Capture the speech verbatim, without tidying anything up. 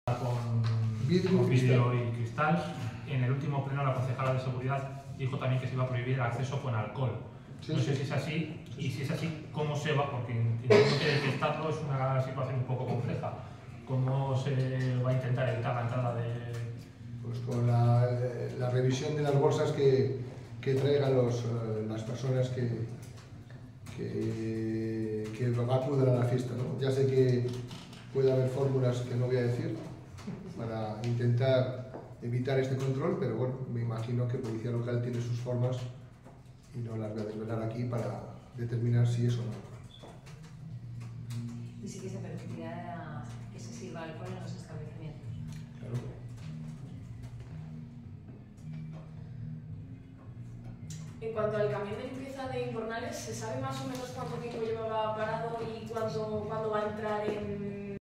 con vidrio, con vidrio cristal. y cristal. En el último pleno la concejala de seguridad dijo también que se iba a prohibir el acceso con alcohol. Sí, no sí. sé si es así, y si es así, ¿cómo se va? Porque entiendo que detectarlo es una situación un poco compleja. ¿Cómo se va a intentar evitar la entrada de...? Pues con la, la revisión de las bolsas que, que traigan los, las personas que, que, que acudan a la fiesta, ¿no? Ya sé que puede haber fórmulas que no voy a decir para intentar evitar este control, pero bueno, me imagino que Policía Local tiene sus formas y no las voy a desvelar aquí para determinar si es o no. Y sí que se permitirá que se sirva alcohol en los establecimientos. Claro. En cuanto al camión de limpieza de Invernales, ¿se sabe más o menos cuánto tiempo llevaba parado y cuándo, cuándo va a entrar en,